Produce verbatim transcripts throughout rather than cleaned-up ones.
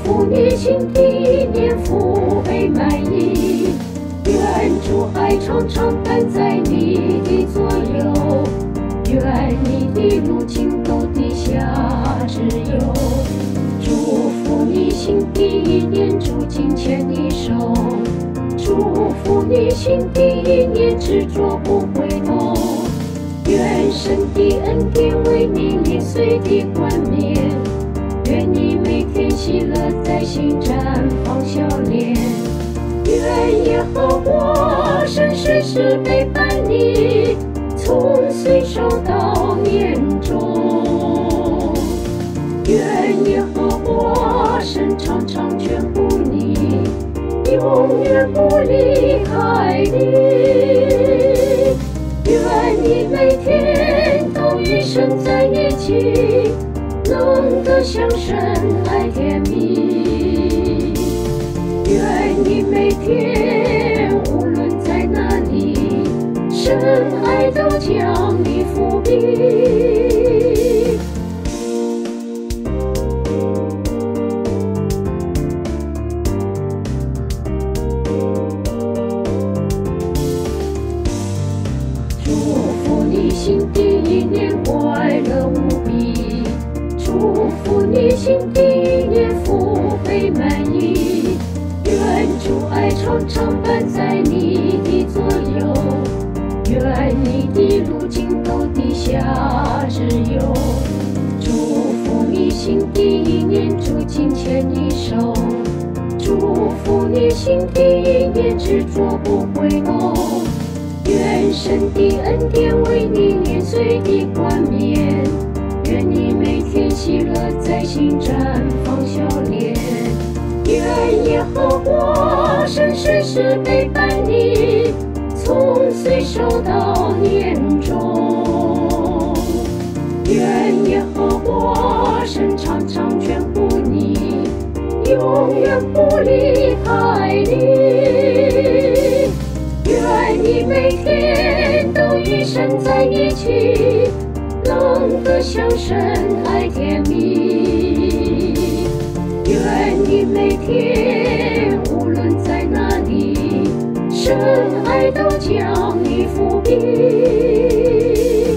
福你新的一年福杯满溢，愿主爱常常伴在你的左右，愿你的路径都地下只有。祝福你新的一年主紧牵你手，祝福你新的一年执着不回头，愿神的恩典为你年岁的冠冕，愿你每天喜乐在心绽放笑脸，愿耶和华神时时陪伴你，从岁首到年终。愿耶和华神常常眷顾你，永远不离开你。愿你每天都与神在一起，能得享神爱甜蜜。愿你每天无论在哪里，神爱都将你扶庇。祝福你新的一年快乐无比，祝福你新的一年福杯满溢，愿主爱常常伴在你的左右，愿你的路径都地下只有。祝福你新的一年主紧牵你手，祝福你新的一年执着不回头，愿神的恩典为你年岁的冠冕，愿你每天喜乐在心绽放笑脸，愿耶和华神时时陪伴你，从岁首到年终。愿耶和华神常常眷顾你，永远不离开你。愿你每天都与神在一起，能得享神爱甜蜜。愿你每天无论在哪里，神爱都将你扶庇。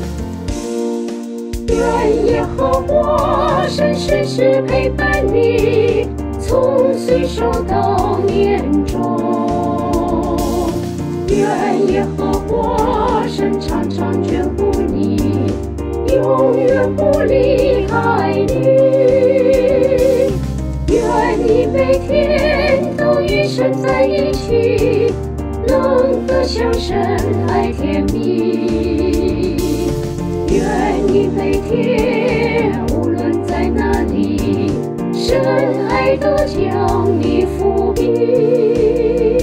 愿耶和华神时时陪伴你，从岁首到年终。愿耶和华神常常眷顾你，永远不离开你。愿你每天都与神在一起，能得享神爱甜蜜。愿你每天无论在哪里，神爱都将你扶庇。